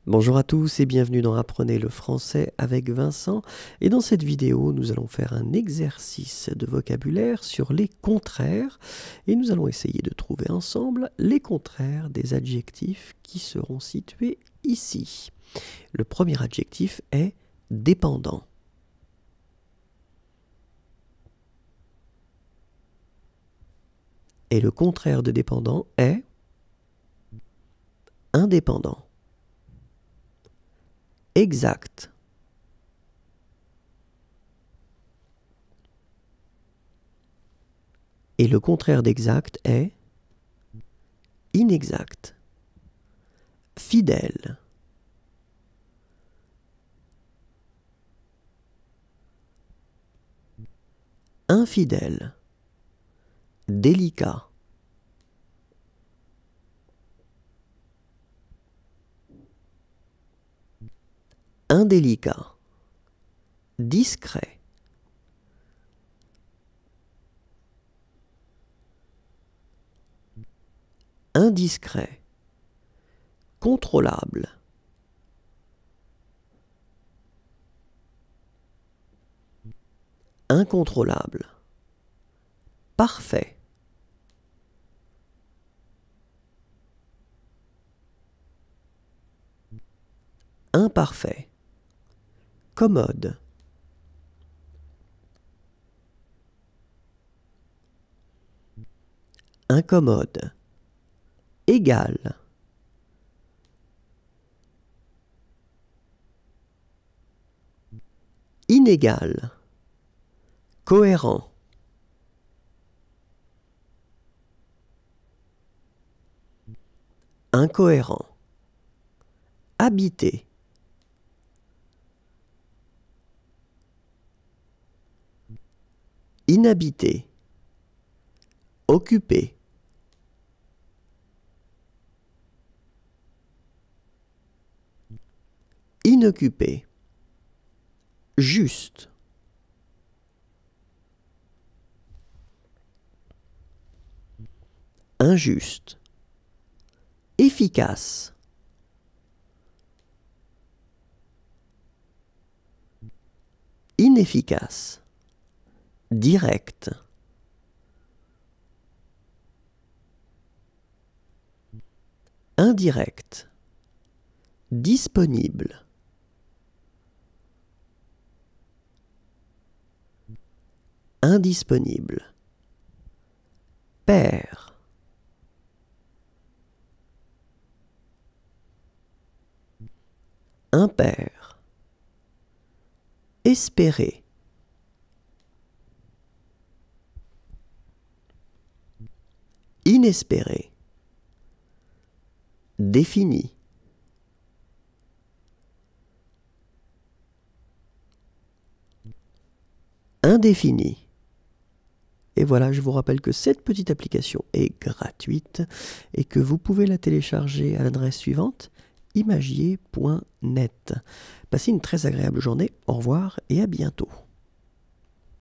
Bonjour à tous et bienvenue dans Apprenez le français avec Vincent. Et dans cette vidéo, nous allons faire un exercice de vocabulaire sur les contraires. Et nous allons essayer de trouver ensemble les contraires des adjectifs qui seront situés ici. Le premier adjectif est dépendant. Et le contraire de dépendant est indépendant. Exact. Et le contraire d'exact est inexact. Fidèle. Infidèle. Délicat. Indélicat. Discret. Indiscret. Contrôlable. Incontrôlable. Parfait. Imparfait. Commode. Incommode. Égal. Inégal. Cohérent. Incohérent. Habité. Inhabité. Occupé. Inoccupé. Juste. Injuste. Efficace. Inefficace. Direct. Indirect. Disponible. Indisponible. Pair. Impair. Espérer. Inespéré. Défini. Indéfini. Et voilà, je vous rappelle que cette petite application est gratuite et que vous pouvez la télécharger à l'adresse suivante, imagier.net. Passez une très agréable journée, au revoir et à bientôt.